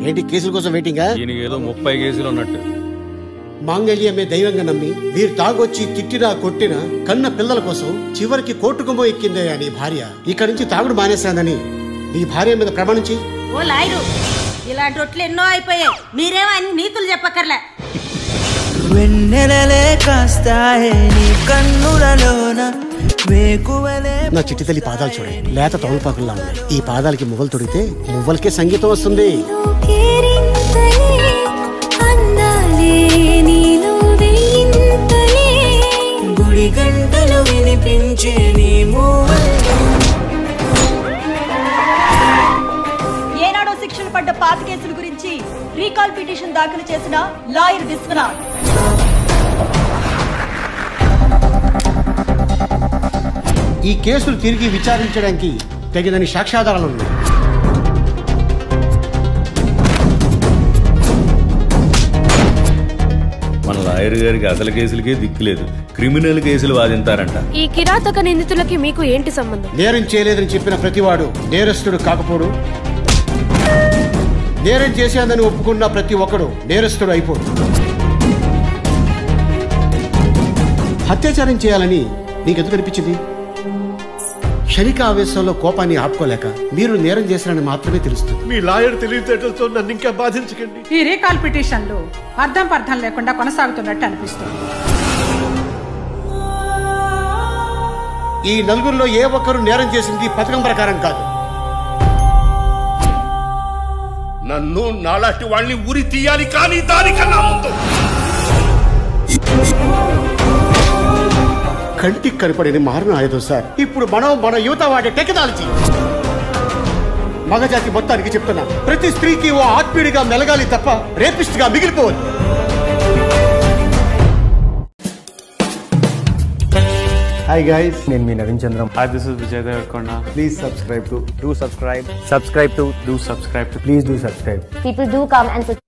ఏంటి కేసుల కోసం వెయిటింగా? ఈయనకి ఏదో 30 కేసులు ఉన్నట్టు. మాంగళ్యమే దైవంగా నమ్మి మీరు తాగొచ్చి తిట్టినా కొట్టినా కన్న పిల్లల కోసం చివరికి కోర్టుకుమో ఎక్కిందయ్యా నీ భార్య. ఇక్కడి నుంచి తాగుడు మానేశానని నీ భార్య మీద ప్రమాణించి. ఓ లాయరు, ఇలాంటి రొట్లు ఎన్నో అయిపోయాయి, మీరేమో అన్ని నీతులు చెప్పక్కర్లే. నా చిట్టి తల్లి పాదాలు చూడండి, లేత తోలుపాకుల్లా ఉన్నాయి. ఈ పాదాలకి మువ్వలు తొడిగితే మువ్వలకే సంగీతం వస్తుంది. గుడి గంటలు వినిపించే ఏనాడో శిక్షలు పడ్డ పాత కేసుల గురించి రీకాల్ పిటిషన్ దాఖలు చేసిన లాయర్ విశ్వనాథ్. ఈ కేసులు తిరిగి విచారించడానికి తగినన్ని సాక్ష్యాధారాలు ఉన్నాయి. మన లాయర్ గారికి అసలు కేసులకే దిక్కులేదు, క్రిమినల్ కేసులు వాదింతారంట. ఈ కిరాతక నిందితులకి మీకు ఏంటి సంబంధం? నేరం చేయలేదని చెప్పిన ప్రతివాడు నేరస్తుడు కాకపోడు, నేరం చేశాదని ఒప్పుకున్న ప్రతి ఒక్కడు నేరస్తుడు అయిపోడు. అత్యాచారం చేయాలని నీకెందుకు అనిపించింది? క్షణిక ఆవేశంలో కోపాన్ని ఆపుకోలేక మీరు నేరం చేశారని మాత్రమే తెలుస్తుంది. మీ లాయర్ తెలివితేటలతో నన్ను ఇంకా బాధించకండి. ఈ రీకాల్ పిటిషన్లు అర్థం పర్థం లేకుండా కొనసాగుతున్నట్టు అనిపిస్తుంది. ఈ నలుగురిలో ఏ ఒక్కరు నేరం చేసింది పథకం ప్రకారం కాదు. నన్ను నాలాంటి వాళ్ళని ఉరి తీయాలి, కానీ దానికన్నా ముందు కంటికి కనపడని మారిన ఆయుధం సార్. ఇప్పుడు మన యువత వాడే టెక్నాలజీ. మగజాతి మొత్తానికి చెప్తున్నా, ప్రతి స్త్రీకి ఓ ఆత్మీయుడిగా మెలగాలి తప్ప రేపిస్ట్ గా మిగిలిపోవద్దు. హాయ్ గైస్, నేను మీ Naveen Chandram. Hi, this is Vijay Devarkonda. Please subscribe to Do subscribe. Subscribe to. Do subscribe to. Please do subscribe. People do come and